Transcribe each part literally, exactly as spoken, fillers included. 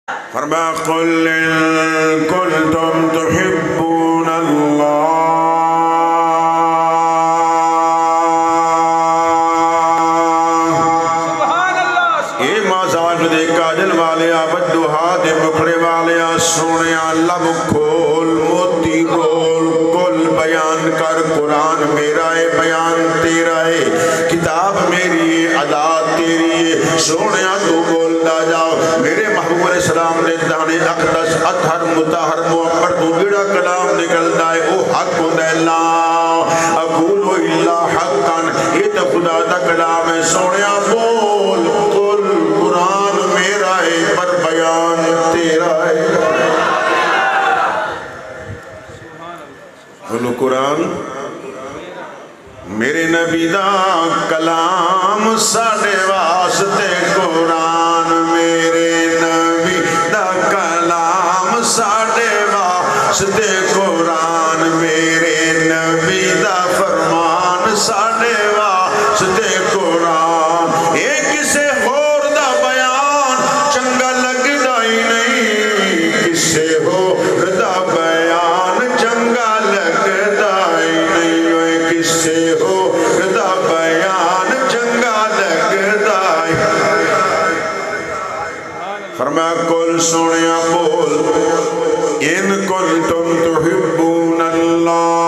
فرمایا قل ان کنتم تحبون اللہ سونے لب کھول موتی بول کل بیان کر قرآن میرا ہے بیان تیرا ہے کتاب میری ہے ادا تیری ہے سونے تو بولتا جاؤ میرے محبوب علیہ السلام نے دانے اقدس اطہر متحر معبر تو جڑا کلام نکلتا ہے او حق ہوتا ہے لا اقول الا حقا یہ تو خدا دا کلام ہے سونے بول کل قرآن میرا ہے پر بیان تیرا ہے بولو قرآن میرے نبی دا کلام ساڑے واسطے قرآن میرے نبی دا کلام ساڑے واسطے قرآن میرے نبی دا فرمان ساڑے واسطے قرآن ایک کسے ہور دا بیان چنگا لگ دائی نہیں کسے ہور دا بیان چنگا لگ دائی نہیں کسے ہور دا بیان چنگا لگ دائی فرمایا کل سنیا بول ان کنتم تحبون اللہ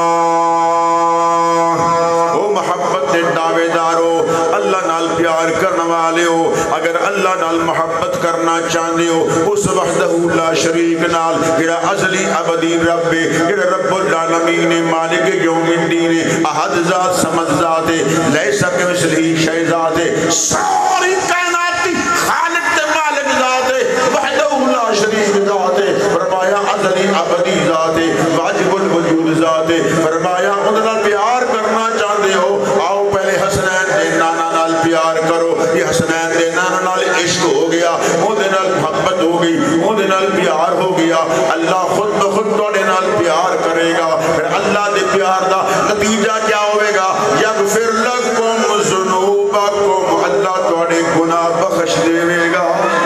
او محبت دعوے دارو اللہ نال پیار کرنے والے ہو اگر اللہ نال محبت کرنا چاہتے ہو اس وحدہ لا شریک نال جڑا ازلی ابدی رب جڑا رب العالمین مالک یوم الدین احد ذات سمد ذات لیسا کمثلہ شیء ذات ساری کائناتی خالق تے مالک ذات وحدہ لا شریک ذات فرمایا ازلی ابدی ذات واجب الوجود ذات فرمایا ان نال پیار کرنا چاہتے ہو آؤ پہلے حسنین دے نانا نال پیار کرو یہ حسنین دے نانا نال عشق ہو گیا وہ دے نال محبت ہو گئی وہ دے نال پیار ہو گیا اللہ خود بخود توڑے نال پیار کرے گا پھر اللہ دے پیار دا نتیجہ کیا ہوئے گا یغفر لکم ذنوبکم اللہ توڑے گناہ بخش دے گا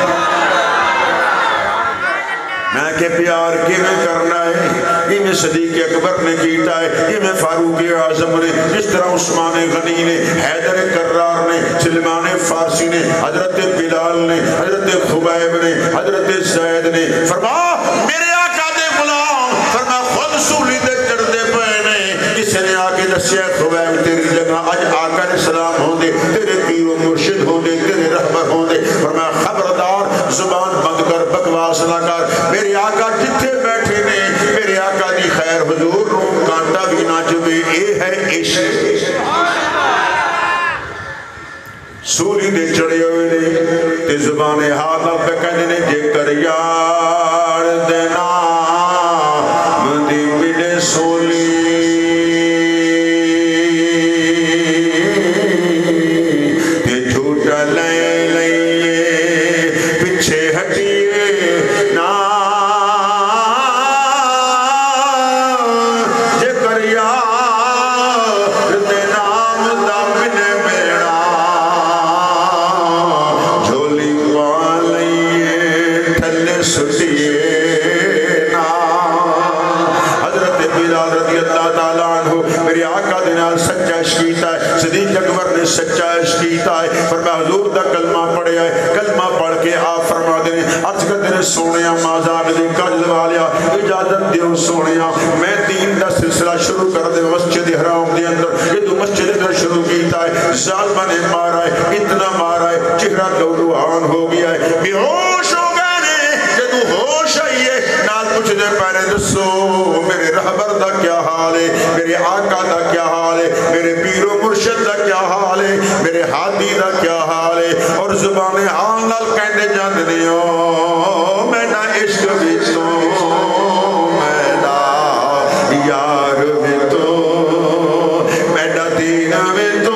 میں کہ پیار کی میں کرنا ہے یہ میں صدیق اکبر نے کیتا ہے یہ میں فاروق اعظم نے جس طرح عثمان غنی نے حیدر کرار نے سلمان فارسی نے حضرت بلال نے حضرت خبیب نے حضرت زید نے فرما میرے آقا دے غلام فرما خود سولی دے چڑھتے پہنے کسی نے آکے دسیا خبیب تیری جگہ آج آقا علیہ السلام ہوں دے تیرے پیر و مرشد ہوں دے تیرے رہبر ہوں دے فرما خبردار زبان بند کر بکواس نہ کر میرے آقا جتھے بیٹھے نے میرے آقا دی خیر حضور رو کانٹا بھی نہ چبے اے ہے عشق سولی دے چڑھے ہوئے نے تے زبان حال اب کہنے نے جے کر یار دینا مدی ملے سولی تے جھوٹا لے لئیے پچھے ہٹیے نا جے کر یار دینا مدہ ملے میڑا جھولی کوان لئیے تھلے سٹیے نا حضرت بلال رضی اللہ تعالیٰ عنہ میری آقا دنال سچا عشق کیتا ہے صدیق اکبر نے سچا عشق کیتا ہے فرمایا حضور دا کلمہ پڑھے آئے کلمہ پڑھ کے آپ فرما دینے عرض کر دینے سونیاں مازاد دی کجل والیا اجازت دیو سونیاں میں دین دا سلسلہ شروع کر دے مسجد حرام دی اندر یہ تو مسجد اندر شروع کیتا ہے ظالمہ نے مارا ہے اتنا مارا ہے چہرہ گوڑوان ہو گیا ہے بے ہوش ہو گئے نے کہ تو ہوش آئیے نال پوچھ دے پہنے دسو میرے رہبر دا کیا حال ہے میرے آقا دا کیا حال ہے میرے پیر و مرشد دا کیا حال ہے میرے ہادی دا کیا حال ہے اور زبان حال نال کہنے جاند دیو میں نہ عشق بھی تو میں نہ یار بھی تو میں نہ دین بھی تو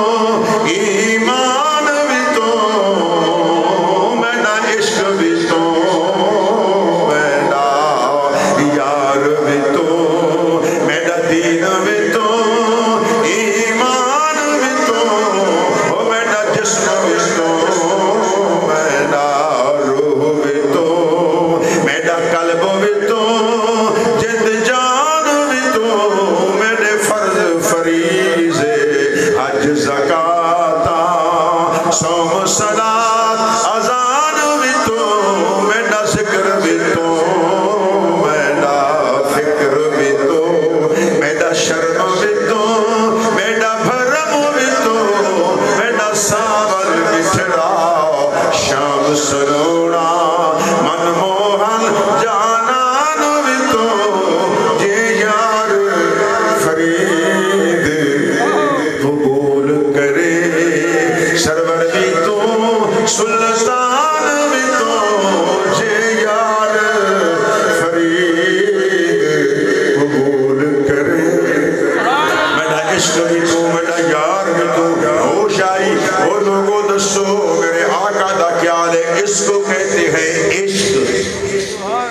ایمان بھی تو میں نہ عشق بھی تو میں نہ یار بھی تو میں نہ دین بھی تو ایمان بھی تو میں نہ جسم بھی تو میں نہ روح بھی تو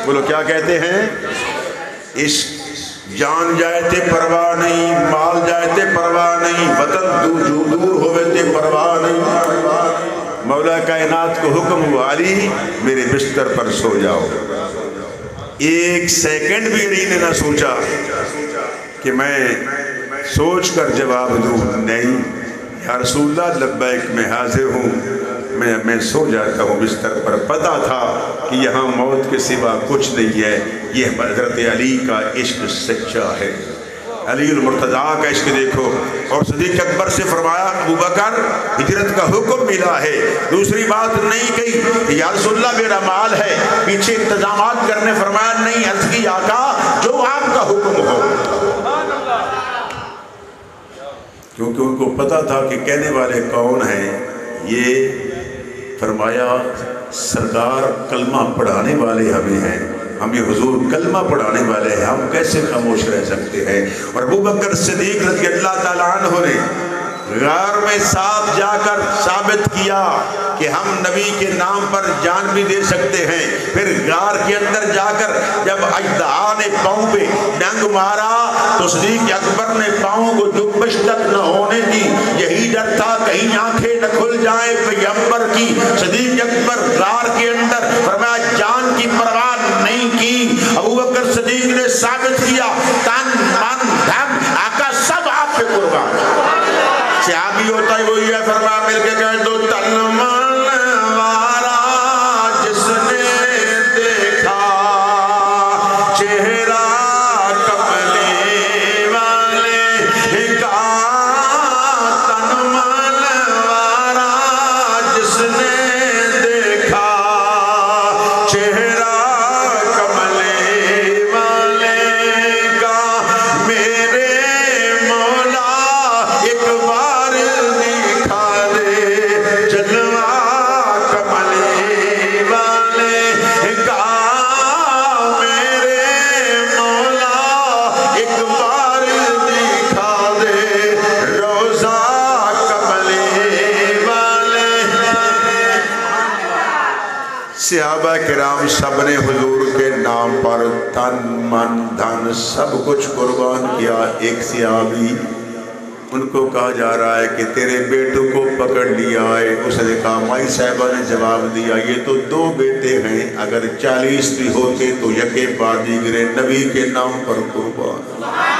بولو کیا کہتے ہیں؟ عشق جان جائے تے پرواہ نہیں، مال جائے تے پرواہ نہیں، وطن دور جو دور ہوئے تے پرواہ نہیں۔ مولا کائنات کو حکم ہوا علی میرے بستر پر سو جاؤ۔ ایک سیکنڈ بھی علی نے نہ سوچا کہ میں سوچ کر جواب دوں، نہیں یا رسول اللہ لبیک میں حاضر ہوں، میں میں سو جاتا ہوں بستر پر۔ پتہ تھا کہ یہاں موت کے سوا کچھ نہیں ہے۔ یہ حضرت علی کا عشق سچا ہے، علی المرتضیٰ کا عشق دیکھو۔ اور صدیق اکبر سے فرمایا ابو بکر ہجرت کا حکم ملا ہے، دوسری بات نہیں کہی کہ یا رسول اللہ میرا مال ہے، پیچھے انتظامات کرنے فرمایا نہیں، عرض کی آقا جو آپ کا حکم ہو، کیونکہ ان کو پتا تھا کہ کہنے والے کون ہیں۔ یہ فرمایا سرکار کلمہ پڑھانے والے ہمیں ہیں، ہمیں حضور کلمہ پڑھانے والے ہیں، ہم کیسے خاموش رہ سکتے ہیں؟ اور ابو بکر صدیق رضی اللہ تعالیٰ عنہ نے غار میں ساتھ جا کر ثابت کیا کہ ہم نبی کے نام پر جان بھی دے سکتے ہیں۔ پھر غار کے اندر جا کر جب اژدہا نے پاؤں پہ ڈنگ مارا تو صدیق اکبر نے پاؤں کو جنبش تک نہ ہونے دی، یہی ڈر تھا کہیں آنکھیں نہ کھل جائیں پیغمبر کی۔ صدیق اکبر غار کے اندر فرمایا جان کی پرواہ نہیں کی۔ ابو بکر صدیق نے ثابت کیا تن من دھن آقا سب آپ پہ قربان۔ صحابی ہوتا ہے وہی ہے، فرمایا مل کے کہہ دو تن من وارا جس نے دیکھا چہرہ کملی والے کا، تن من وارا جس نے دیکھا چہرہ کملی والے کا، میرے مولا ایک بار صحابہ کرام سب نے حضور کے نام پر تن من دھن سب کچھ قربان کیا۔ ایک صحابی ان کو کہا جا رہا ہے کہ تیرے بیٹوں کو پکڑ لیا ہے، اس نے کہا مائی صاحبہ نے جواب دیا یہ تو دو بیٹے ہیں، اگر چالیس بھی ہوتے تو یکے بعد دیگرے نبی کے نام پر قربان۔